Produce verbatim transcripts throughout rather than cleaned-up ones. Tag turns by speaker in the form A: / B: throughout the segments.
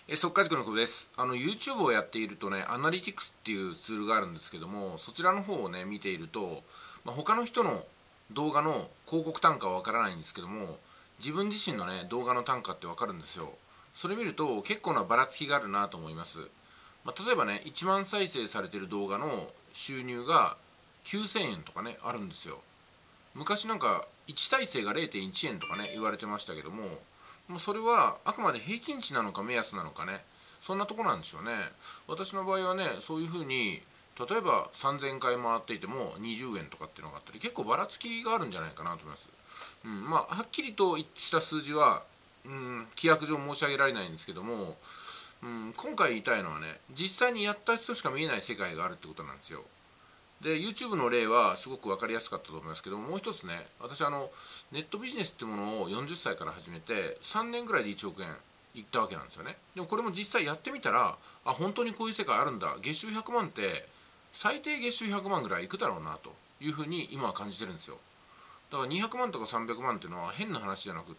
A: え速稼塾の久保です。あの YouTube をやっているとね、アナリティクスっていうツールがあるんですけども、そちらの方をね見ていると、まあ、他の人の動画の広告単価はわからないんですけども、自分自身のね動画の単価ってわかるんですよ。それ見ると結構なばらつきがあるなと思います。まあ、例えばね、いちまん再生されている動画の収入がきゅうせんえんとかねあるんですよ。昔なんかいち再生が れいてんいちえんとかね言われてましたけども、もうそれはあくまで平均値なのか目安なのかね、そんなとこなんでしょうね。私の場合はね、そういうふうに例えばさんぜんかい回っていてもにじゅうえんとかっていうのがあったり、結構ばらつきがあるんじゃないかなと思います。うん、まあはっきりと一致した数字は、うん、規約上申し上げられないんですけども、うん、今回言いたいのはね、実際にやった人しか見えない世界があるってことなんですよ。で YouTube の例はすごく分かりやすかったと思いますけども、もう一つね、私あのネットビジネスっていうものをよんじゅっさいから始めてさんねんぐらいでいちおくえんいったわけなんですよね。でもこれも実際やってみたら、あ、本当にこういう世界あるんだ、月収ひゃくまんって最低月収ひゃくまんぐらいいくだろうなというふうに今は感じてるんですよ。だからにひゃくまんとかさんびゃくまんっていうのは変な話じゃなくって、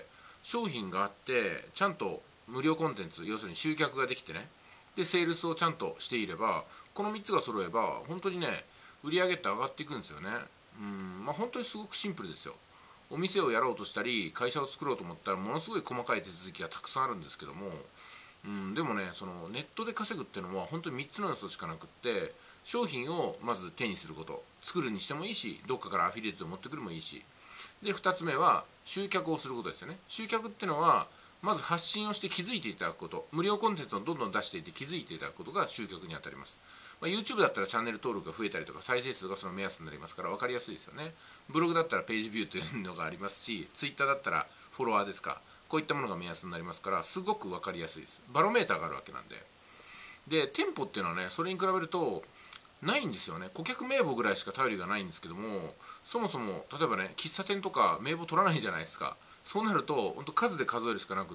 A: 商品があってちゃんと無料コンテンツ、要するに集客ができてね、でセールスをちゃんとしていれば、このみっつが揃えば本当にね売り上げって上がっていくんですよね。うんまあ本当にすごくシンプルですよ。お店をやろうとしたり会社を作ろうと思ったらものすごい細かい手続きがたくさんあるんですけども、うん、でもね、そのネットで稼ぐっていうのは本当にみっつの要素しかなくって、商品をまず手にすること、作るにしてもいいし、どっかからアフィリエイトで持ってくるもいいし、でふたつめは集客をすることですよね。集客っていうのはまず発信をして気づいていただくこと、無料コンテンツをどんどん出していって気づいていただくことが集客にあたります。まあ、YouTube だったらチャンネル登録が増えたりとか再生数がその目安になりますから分かりやすいですよね。ブログだったらページビューというのがありますし、Twitter だったらフォロワーですか、こういったものが目安になりますから、すごく分かりやすいです。バロメーターがあるわけなんで。で店舗っていうのはね、それに比べるとないんですよね。顧客名簿ぐらいしか頼りがないんですけども、そもそも例えばね、喫茶店とか名簿取らないじゃないですか。そうなると本当数で数えるしかなくって、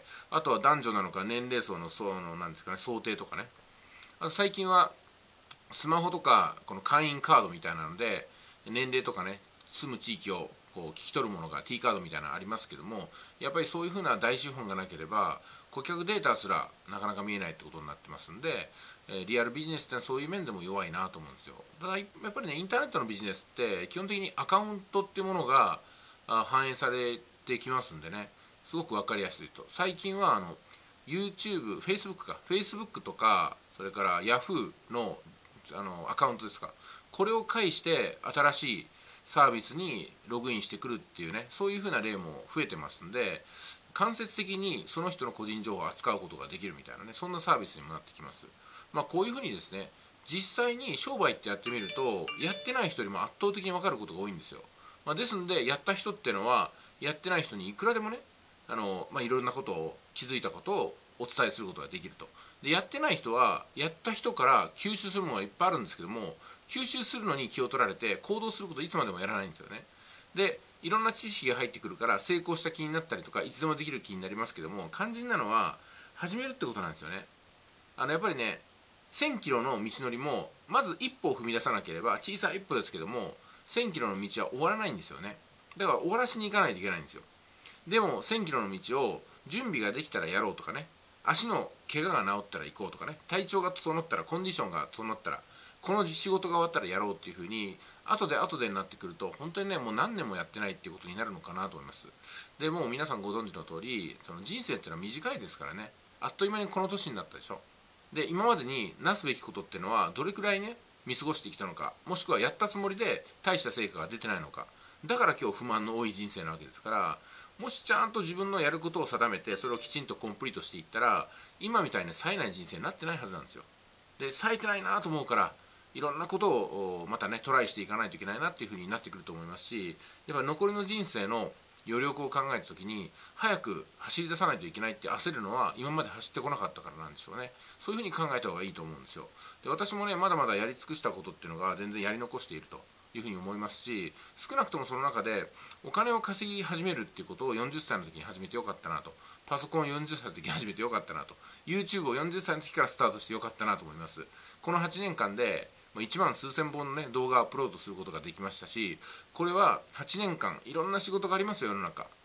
A: あとは男女なのか年齢層の層のなんですかね、想定とかね。あと最近はスマホとかこの会員カードみたいなので年齢とかね、住む地域をこう聞き取るものが T カードみたいなのありますけども、やっぱりそういうふうな大資本がなければ顧客データすらなかなか見えないってことになってますんで、えリアルビジネスってのはそういう面でも弱いなと思うんですよ。ただやっぱりね、インターネットのビジネスって基本的にアカウントっていうものが反映されてきますんでね、すごく分かりやすいと。最近はあの YouTube、Facebook か Facebook とか、それから Yahoo のあのアカウントですか、これを介して新しいサービスにログインしてくるっていうね、そういう風な例も増えてますんで、間接的にその人の個人情報を扱うことができるみたいなね、そんなサービスにもなってきます。まあこういう風にですね、実際に商売ってやってみるとやってない人よりも圧倒的に分かることが多いんですよ。まあ、ですんでやった人っていうのはやってない人にいくらでもね、あの、まあ、いろんなことを気づいたことをお伝えすることができると。でやってない人はやった人から吸収するものがいっぱいあるんですけども、吸収するのに気を取られて行動することをいつまでもやらないんですよね。でいろんな知識が入ってくるから成功した気になったりとか、いつでもできる気になりますけども、肝心なのは始めるってことなんですよね。あのやっぱりね、せんキロの道のりもまず一歩を踏み出さなければ、小さい一歩ですけどもせんキロの道は終わらないんですよね。だから終わらしに行かないといけないんですよ。でもせんキロの道を準備ができたらやろうとかね、足の怪我が治ったら行こうとかね、体調が整ったら、コンディションが整ったら、この仕事が終わったらやろうっていう風に後で後でになってくると、本当にねもう何年もやってないっていうことになるのかなと思います。でもう皆さんご存知の通り、その人生っていうのは短いですからね、あっという間にこの年になったでしょ。で今までになすべきことっていうのはどれくらいね見過ごしてきたのか、もしくはやったつもりで大した成果が出てないのか、だから今日不満の多い人生なわけですから、もしちゃんと自分のやることを定めてそれをきちんとコンプリートしていったら、今みたいに冴えない人生になってないはずなんですよ。で冴えてないなと思うから、いろんなことをまたねトライしていかないといけないなっていうふうになってくると思いますし、やっぱ残りの人生の余力を考えた時に早く走り出さないといけないって焦るのは、今まで走ってこなかったからなんでしょうね。そういうふうに考えた方がいいと思うんですよ。で私もね、まだまだやり尽くしたことっていうのが全然やり残しているというふうに思いますし、少なくともその中でお金を稼ぎ始めるっていうことをよんじゅっさいの時に始めてよかったなと、パソコンをよんじゅっさいの時に始めてよかったなと、 YouTube をよんじゅっさいの時からスタートしてよかったなと思います。このはちねんかんでいちまん数千本の、ね、動画をアップロードすることができましたし、これははちねんかんいろんな仕事がありますよ世の中。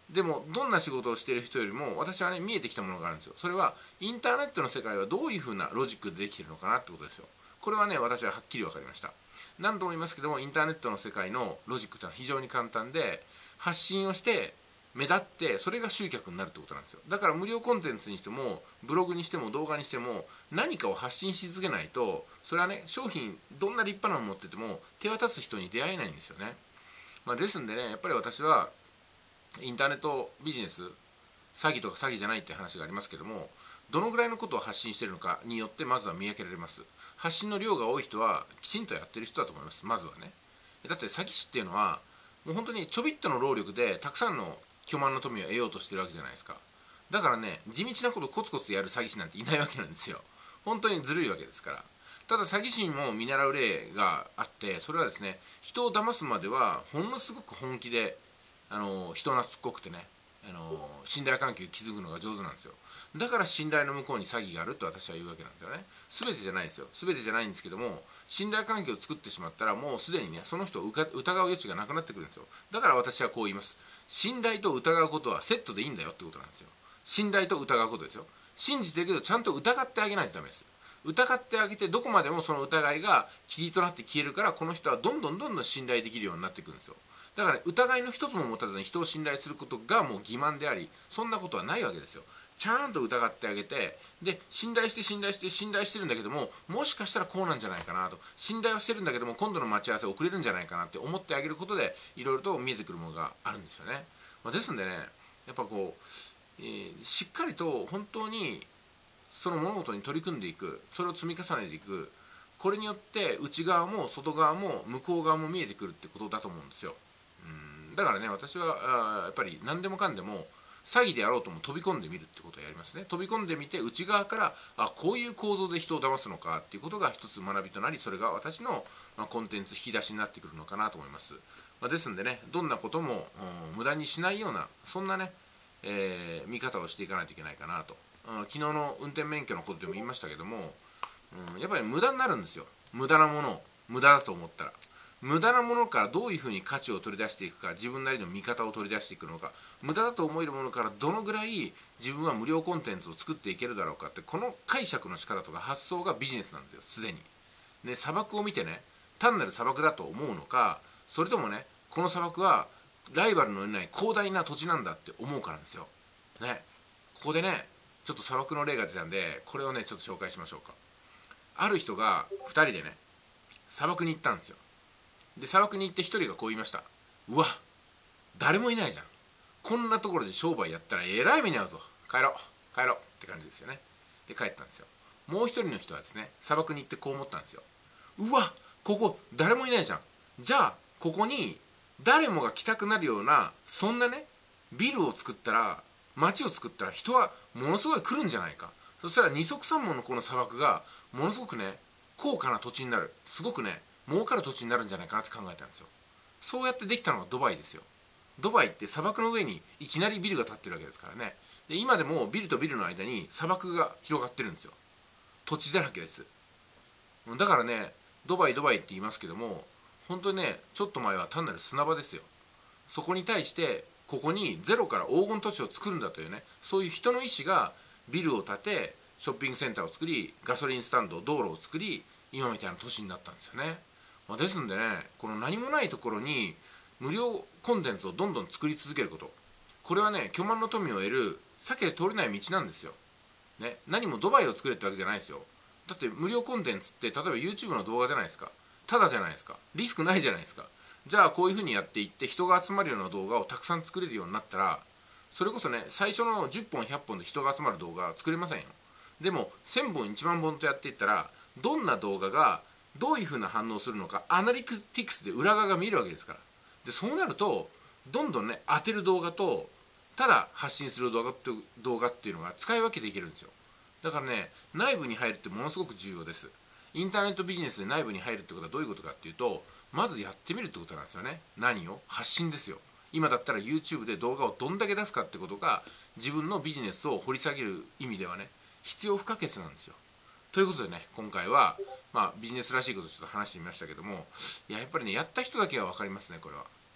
A: でもどんな仕事をしている人よりも私はね見えてきたものがあるんですよ。それはインターネットの世界はどういうふうなロジックでできているのかなってことですよ。これはね私ははっきり分かりました。何度も言いますけども、インターネットの世界のロジックというのは非常に簡単で、発信をして目立ってそれが集客になるってことなんですよ。だから無料コンテンツにしてもブログにしても動画にしても何かを発信し続けないと、それはね商品どんな立派なのを持ってても手渡す人に出会えないんですよね。まあ、ですんでねやっぱり私はインターネットビジネス、詐欺とか詐欺じゃないって話がありますけども、どのぐらいのことを発信しているのかによってまずは見分けられます。発信の量が多い人はきちんとやってる人だと思います。まずはね。だって詐欺師っていうのはもう本当にちょびっとの労力でたくさんの巨万の富を得ようとしてるわけじゃないですか。だからね地道なことをコツコツやる詐欺師なんていないわけなんですよ。本当にずるいわけですから。ただ詐欺師にも見習う例があって、それはですね、人を騙すまではほんのすごく本気であの人懐っこくてね、あの信頼関係を築くのが上手なんですよ。だから信頼の向こうに詐欺があると私は言うわけなんですよね。全てじゃないですよ。全てじゃないんですけども、信頼関係を作ってしまったらもうすでにねその人を疑う余地がなくなってくるんですよ。だから私はこう言います。信頼と疑うことはセットでいいんだよってことなんですよ。信頼と疑うことですよ。信じてるけどちゃんと疑ってあげないとダメです。疑ってあげてどこまでもその疑いが霧となって消えるから、この人はどんどんどんどん信頼できるようになっていくんですよ。だから、ね、疑いの一つも持たずに人を信頼することがもう欺瞞であり、そんなことはないわけですよ。ちゃんと疑ってあげて、で信頼して信頼して信頼してるんだけども、もしかしたらこうなんじゃないかなと、信頼はしてるんだけども今度の待ち合わせ遅れるんじゃないかなって思ってあげることでいろいろと見えてくるものがあるんですよね。まあ、ですんでねやっぱこう、えー、しっかりと本当にその物事に取り組んでいく、それを積み重ねていく、これによって内側も外側も向こう側も見えてくるってことだと思うんですよ。うんだからね私はあやっぱり何でもかんでも詐欺であろうとも飛び込んでみるってことをやりますね。飛び込んでみて内側からあこういう構造で人を騙すのかっていうことが一つ学びとなり、それが私の、まあ、コンテンツ引き出しになってくるのかなと思います。まあ、ですんでねどんなことも、うん、無駄にしないようなそんなね、えー、見方をしていかないといけないかなと。うん、昨日の運転免許のことでも言いましたけども、うん、やっぱり無駄になるんですよ。無駄なものを無駄だと思ったら。無駄なものからどういうふうに価値を取り出していくか、自分なりの見方を取り出していくのか、無駄だと思えるものからどのぐらい自分は無料コンテンツを作っていけるだろうかって、この解釈の仕方とか発想がビジネスなんですよ、すでに。で砂漠を見てね単なる砂漠だと思うのか、それともねこの砂漠はライバルのいない広大な土地なんだって思うかなんですよ。ね、ここでねちょっと砂漠の例が出たんで、これをねちょっと紹介しましょうか。ある人がふたりでね砂漠に行ったんですよ。で砂漠に行ってひとりがこう言いました。うわ誰もいないじゃん、こんなところで商売やったらえらい目に遭うぞ、帰ろう帰ろうって感じですよね。で帰ったんですよ。もう一人の人はですね砂漠に行ってこう思ったんですよ。うわここ誰もいないじゃん、じゃあここに誰もが来たくなるようなそんなねビルを作ったら、街を作ったら人はものすごい来るんじゃないか。そしたら二足三門のこの砂漠がものすごくね高価な土地になる、すごくね儲かる土地になるんじゃないかなって考えたんですよ。そうやってできたのがドバイですよ。ドバイって砂漠の上にいきなりビルが建ってるわけですからね。で今でもビルとビルの間に砂漠が広がってるんですよ。土地だらけです。だからねドバイドバイって言いますけども、本当にねちょっと前は単なる砂場ですよ。そこに対してここにゼロから黄金都市を作るんだというね、そういう人の意思がビルを建て、ショッピングセンターを作り、ガソリンスタンド、道路を作り、今みたいな都市になったんですよね。まあ、ですんでねこの何もないところに無料コンテンツをどんどん作り続けること、これはね巨万の富を得る避けて通れない道なんですよ、ね、何もドバイを作れってわけじゃないですよ。だって無料コンテンツって例えば YouTube の動画じゃないですか。ただじゃないですか。リスクないじゃないですか。じゃあこういうふうにやっていって人が集まるような動画をたくさん作れるようになったら、それこそね最初のじゅっぽんひゃっぽんで人が集まる動画は作れませんよ。でもせんぼんいちまんぼんとやっていったら、どんな動画がどういうふうな反応するのかアナリティクスで裏側が見えるわけですから。でそうなるとどんどんね当てる動画とただ発信する動画って動画っていうのが使い分けていけるんですよ。だからね内部に入るってものすごく重要です。インターネットビジネスで内部に入るってことはどういうことかっていうと、まずやってみるってことなんですよね。何を発信ですよ。今だったら YouTube で動画をどんだけ出すかってことが自分のビジネスを掘り下げる意味ではね必要不可欠なんですよ。ということでね今回は、まあ、ビジネスらしいことをちょっと話してみましたけども、いややっぱりねやった人だけは分かりますねこれは。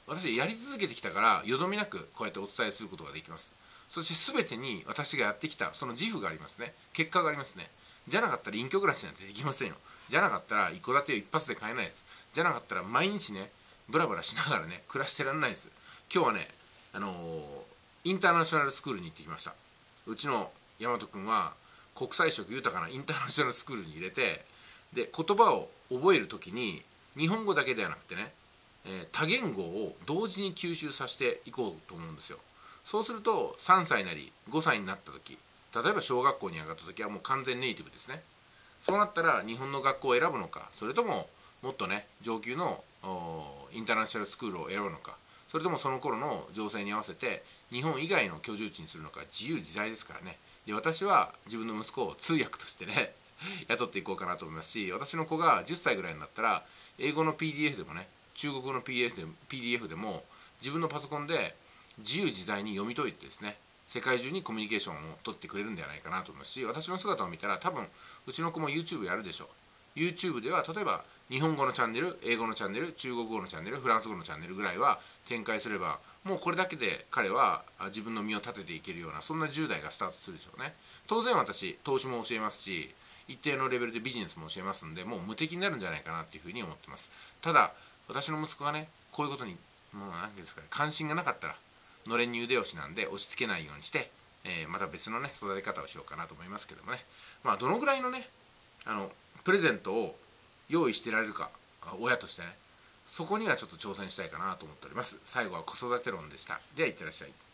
A: 私やり続けてきたからよどみなくこうやってお伝えすることができます。そして全てに私がやってきたその自負がありますね。結果がありますね。じゃなかったら隠居暮らしなんてできませんよ。じゃなかったら一戸建てを一発で買えないです。じゃなかったら毎日ねブラブラしながらね暮らしてらんないです。今日はねあのー、インターナショナルスクールに行ってきました。うちの大和くんは国際色豊かなインターナショナルスクールに入れて、で言葉を覚えるときに日本語だけではなくてね、えー、多言語を同時に吸収させていこうと思うんですよ。そうするとさんさいなりごさいになった時、例えば小学校に上がった時はもう完全ネイティブですね。そうなったら日本の学校を選ぶのか、それとももっとね上級のインターナショナルスクールを選ぶのか、それともその頃の情勢に合わせて日本以外の居住地にするのか、自由自在ですからね。で私は自分の息子を通訳としてね雇っていこうかなと思いますし、私の子がじゅっさいぐらいになったら英語の ピーディーエフ でもね、中国語の ピーディーエフ で ピーディーエフ でも自分のパソコンで自由自在に読み解いてですね、世界中にコミュニケーションを取ってくれるんではないかなと思いますし、私の姿を見たら多分うちの子も YouTube やるでしょう。 YouTube では例えば日本語のチャンネル、英語のチャンネル、中国語のチャンネル、フランス語のチャンネルぐらいは展開すれば、もうこれだけで彼は自分の身を立てていけるような、そんなじゅう代がスタートするでしょうね。当然私投資も教えますし、一定のレベルでビジネスも教えますんで、もう無敵になるんじゃないかなっていうふうに思ってます。ただ私の息子がねこういうことにもう何ていうんですかね、関心がなかったらのれんに腕押しなんで押し付けないようにして、えー、また別のね育て方をしようかなと思いますけどもね。まあどのぐらいのねあのプレゼントを用意してられるか、親としてね、そこにはちょっと挑戦したいかなと思っております。最後は子育て論でした。ではいってらっしゃい。